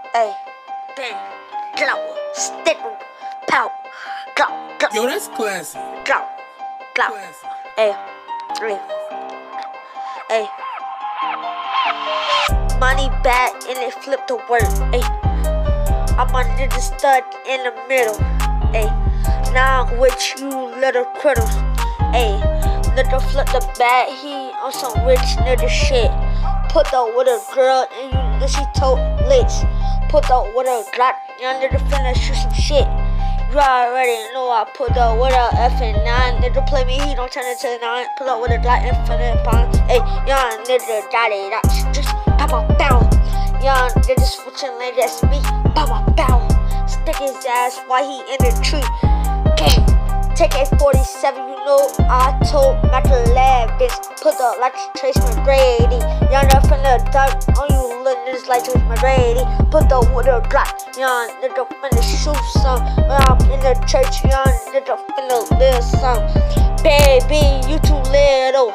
Hey, bang, glow, stick, pow, glow, glow. Yo, that's classy. Glow, glow. Classy. Hey, hey, hey. Money bag and they flip the word. Hey, I'm a nigga stud in the middle. Hey, now I'm with you little critters. Hey, nigga flip the bag, he on some rich nigga shit. Put up with a girl and you know she told licks. Put up with a Glock, young nigga finna shoot some shit. You already know I put up with a F9. Nigga play me, he don't turn into 9. Put up with a Glock in front of the pond. Hey, young nigga daddy, that's just pow pow. Young nigga switching like that's me, pow pow. Stick his ass while he in the tree. Gang. Take a 47, you know I told not to laugh, bitch. Put up like Trace McGrady. Young up in the dark on you little niggas like Trace McGrady. Put up with a Glock, young nigga finna shoot some. When I'm in the church, young nigga finna live some. Baby, you too little.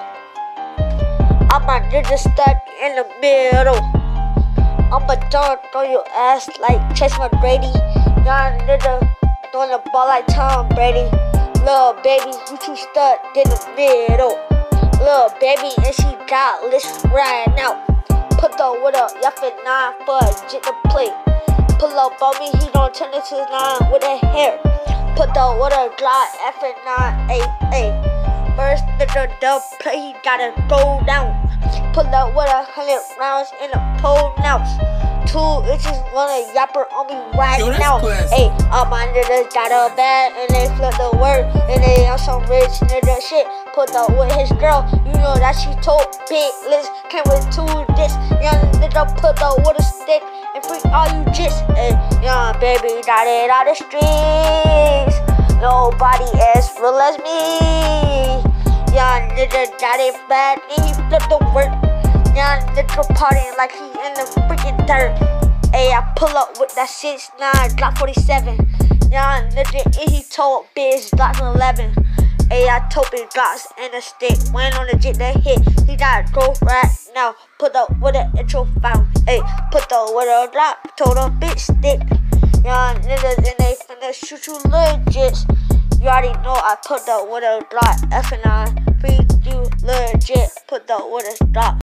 I'm a nigga stuck in the middle. I'm a dunk on your ass like Trace McGrady. Young nigga throwing the ball like Tom Brady. Little baby, you too stuck in the middle. Little baby, and she got list right now. Put the with a yuffin 9 for a jit to play. Pull up on me, he don't turn into 9 with a hair. Put the with a Glock F9, ayy. First nigga dub play, he gotta go down. Pull up with 100 rounds in a pole now. 2 inches wanna yapper on me right now. Hey, all my niggas got a bag and they flip the word and they on some rich nigga shit. Put up with his girl, you know that she told big list. Came with 2 discs. Young nigga put up with a stick and freak all you jits. Hey, young baby got it out the streets. Nobody as real as me. Young nigga got it bad and he flipped the word. Young nigga partying like he in the freaking dirt. Ayy, I pull up with that 6'9", Glock 47. Young nigga and he told bitch Glock 11. Ayy, I told big Glocks and a stick. Went on the jet that hit, he gotta go right now. Put up with an intro found. Ayy, put up with a Glock, told a bitch stick. Young niggas and they finna shoot you legit. You already know I put up with a Glock F9. Freak you legit, put up with a Glock.